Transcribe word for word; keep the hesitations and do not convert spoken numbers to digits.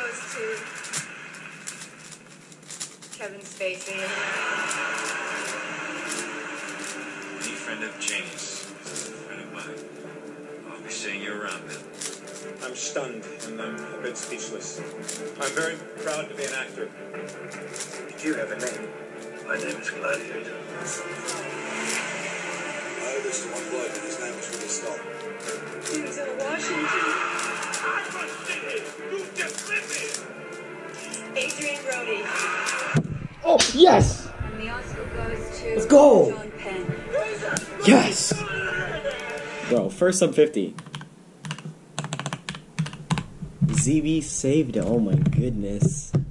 goes to Kevin Spacey. Any friend of Jane's is a friend of mine. I'll be seeing you around, man. I'm stunned and I'm a bit speechless. I'm very proud to be an actor. You do have a name. My name is Gladiator. Oh, this is one bloke and his name is really Scott. He was in Washington. I must see it! You just live it! Adrian Brody. Oh, yes! And the Oscar goes to Let's go! John Penn. Yes! Bro, first sub fifty. Z B saved it. Oh my goodness.